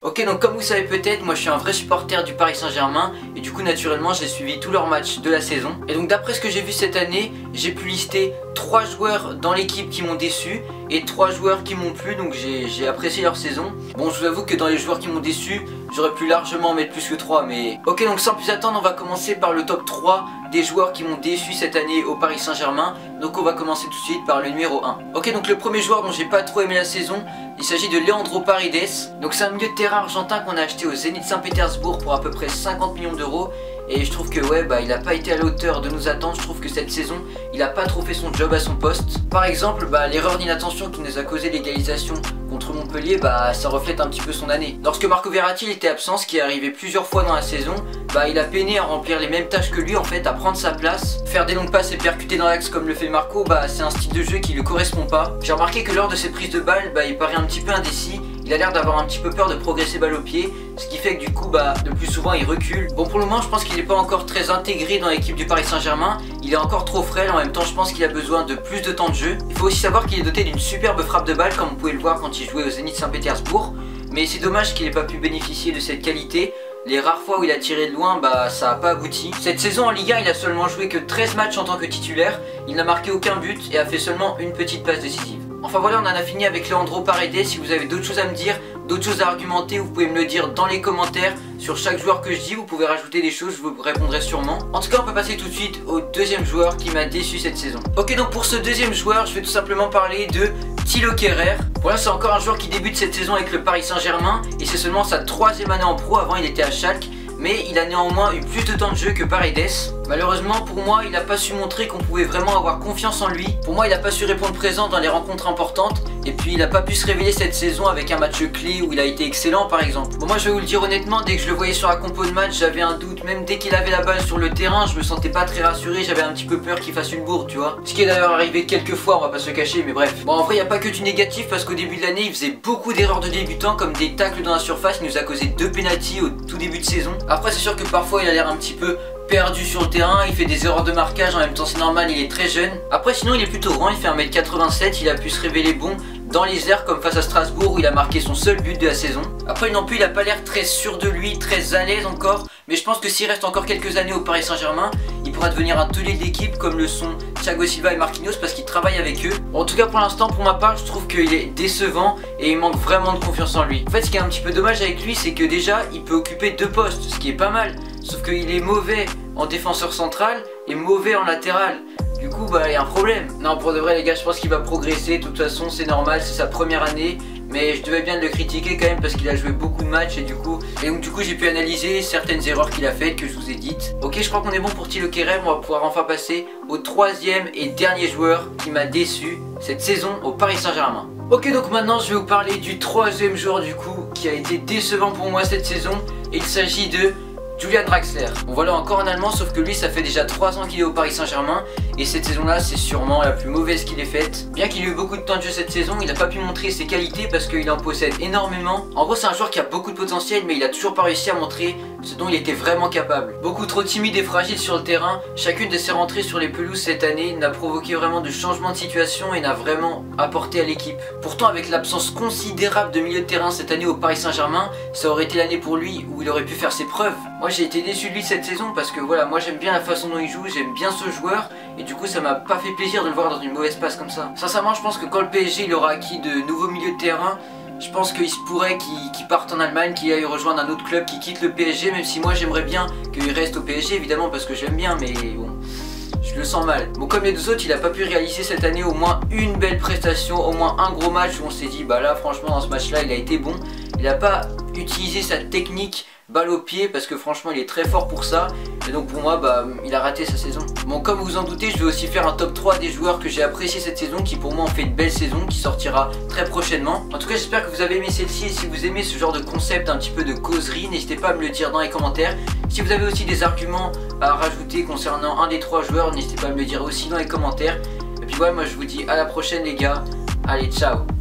Ok, donc comme vous savez peut-être, moi je suis un vrai supporter du Paris Saint-Germain et du coup naturellement j'ai suivi tous leurs matchs de la saison. Et donc d'après ce que j'ai vu cette année, j'ai pu lister 3 joueurs dans l'équipe qui m'ont déçu et 3 joueurs qui m'ont plu, donc j'ai apprécié leur saison. Bon, je vous avoue que dans les joueurs qui m'ont déçu, j'aurais pu largement en mettre plus que 3, mais... Ok, donc sans plus attendre, on va commencer par le top 3 des joueurs qui m'ont déçu cette année au Paris Saint-Germain. Donc on va commencer tout de suite par le numéro 1. Ok, donc le premier joueur dont j'ai pas trop aimé la saison, il s'agit de Leandro Paredes. Donc c'est un milieu de terrain argentin qu'on a acheté au Zénith Saint-Pétersbourg pour à peu près 50 millions d'euros. Et je trouve que ouais, il a pas été à la hauteur de nos attentes. Je trouve que cette saison, il a pas trop fait son job à son poste. Par exemple, l'erreur d'inattention qui nous a causé l'égalisation contre Montpellier, ça reflète un petit peu son année. Lorsque Marco Verratti était absent, ce qui est arrivé plusieurs fois dans la saison, il a peiné à remplir les mêmes tâches que lui en fait, à prendre sa place. Faire des longues passes et percuter dans l'axe comme le fait Marco, c'est un style de jeu qui lui correspond pas. J'ai remarqué que lors de ses prises de balle, il paraît un petit peu indécis. Il a l'air d'avoir un petit peu peur de progresser balle au pied, ce qui fait que du coup le plus souvent il recule. Bon, pour le moment je pense qu'il n'est pas encore très intégré dans l'équipe du Paris Saint-Germain. Il est encore trop frêle, en même temps je pense qu'il a besoin de plus de temps de jeu. Il faut aussi savoir qu'il est doté d'une superbe frappe de balle comme vous pouvez le voir quand il jouait au Zénith Saint-Pétersbourg. Mais c'est dommage qu'il n'ait pas pu bénéficier de cette qualité. Les rares fois où il a tiré de loin, ça n'a pas abouti. Cette saison en Ligue 1, il a seulement joué que 13 matchs en tant que titulaire. Il n'a marqué aucun but et a fait seulement une petite passe décisive. Enfin voilà, on en a fini avec Leandro Paredes. Si vous avez d'autres choses à me dire, d'autres choses à argumenter, vous pouvez me le dire dans les commentaires. Sur chaque joueur que je dis, vous pouvez rajouter des choses, je vous répondrai sûrement. En tout cas, on peut passer tout de suite au deuxième joueur qui m'a déçu cette saison. Ok, donc pour ce deuxième joueur, je vais tout simplement parler de Thilo Kehrer. Voilà, c'est encore un joueur qui débute cette saison avec le Paris Saint-Germain et c'est seulement sa 3e année en pro. Avant, il était à Schalke. Mais il a néanmoins eu plus de temps de jeu que Paredes. Malheureusement pour moi, il n'a pas su montrer qu'on pouvait vraiment avoir confiance en lui. Pour moi, il n'a pas su répondre présent dans les rencontres importantes. Et puis il n'a pas pu se révéler cette saison avec un match clé où il a été excellent par exemple. Bon, moi je vais vous le dire honnêtement, dès que je le voyais sur la compo de match, j'avais un doute. Même dès qu'il avait la balle sur le terrain, je me sentais pas très rassuré. J'avais un petit peu peur qu'il fasse une bourde, tu vois. Ce qui est d'ailleurs arrivé quelques fois, on va pas se le cacher, mais bref. Bon, en vrai, il n'y a pas que du négatif parce qu'au début de l'année, il faisait beaucoup d'erreurs de débutants comme des tacles dans la surface. Il nous a causé 2 pénaltys au tout début de saison. Après, c'est sûr que parfois il a l'air un petit peu perdu sur le terrain, il fait des erreurs de marquage, en même temps c'est normal, il est très jeune. Après sinon il est plutôt grand, il fait 1m87, il a pu se révéler bon dans les airs comme face à Strasbourg où il a marqué son seul but de la saison. Après non plus il a pas l'air très sûr de lui, très à l'aise encore, mais je pense que s'il reste encore quelques années au Paris Saint-Germain, il pourra devenir un taulier de l'équipe comme le sont Thiago Silva et Marquinhos parce qu'il travaille avec eux. Bon, en tout cas pour l'instant pour ma part je trouve qu'il est décevant et il manque vraiment de confiance en lui. En fait ce qui est un petit peu dommage avec lui c'est que déjà il peut occuper 2 postes, ce qui est pas mal. Sauf qu'il est mauvais en défenseur central et mauvais en latéral. Du coup il y a un problème. Non, pour de vrai les gars, je pense qu'il va progresser. De toute façon c'est normal, c'est sa première année. Mais je devais bien le critiquer quand même parce qu'il a joué beaucoup de matchs et donc du coup j'ai pu analyser certaines erreurs qu'il a faites que je vous ai dites. Ok, je crois qu'on est bon pour Thilo Kehrer. On va pouvoir enfin passer au 3e et dernier joueur qui m'a déçu cette saison au Paris Saint-Germain. Ok, donc maintenant je vais vous parler du 3e joueur du coup qui a été décevant pour moi cette saison. Et il s'agit de Julian Draxler. Bon voilà, encore un Allemand, sauf que lui ça fait déjà 3 ans qu'il est au Paris Saint-Germain et cette saison là c'est sûrement la plus mauvaise qu'il ait faite. Bien qu'il ait eu beaucoup de temps de jeu cette saison, il n'a pas pu montrer ses qualités parce qu'il en possède énormément. En gros c'est un joueur qui a beaucoup de potentiel mais il a toujours pas réussi à montrer ce dont il était vraiment capable. Beaucoup trop timide et fragile sur le terrain, chacune de ses rentrées sur les pelouses cette année n'a provoqué vraiment de changement de situation et n'a vraiment apporté à l'équipe. Pourtant avec l'absence considérable de milieu de terrain cette année au Paris Saint-Germain, ça aurait été l'année pour lui où il aurait pu faire ses preuves. Moi j'ai été déçu de lui cette saison parce que voilà, moi j'aime bien la façon dont il joue, j'aime bien ce joueur et du coup ça m'a pas fait plaisir de le voir dans une mauvaise passe comme ça. Sincèrement je pense que quand le PSG il aura acquis de nouveaux milieux de terrain, je pense qu'il se pourrait qu'il parte en Allemagne, qu'il aille rejoindre un autre club, qu'il quitte le PSG, même si moi j'aimerais bien qu'il reste au PSG évidemment parce que j'aime bien, mais bon, je le sens mal. Bon, comme les 2 autres, il a pas pu réaliser cette année au moins une belle prestation, au moins un gros match où on s'est dit là franchement dans ce match là il a été bon. Il a pas utilisé sa technique balle au pied parce que franchement il est très fort pour ça et donc pour moi il a raté sa saison. Bon, comme vous en doutez, je vais aussi faire un top 3 des joueurs que j'ai apprécié cette saison qui pour moi ont fait une belle saison qui sortira très prochainement. En tout cas j'espère que vous avez aimé celle-ci et si vous aimez ce genre de concept un petit peu de causerie, n'hésitez pas à me le dire dans les commentaires. Si vous avez aussi des arguments à rajouter concernant un des 3 joueurs, n'hésitez pas à me le dire aussi dans les commentaires. Et puis voilà, moi je vous dis à la prochaine les gars, allez ciao.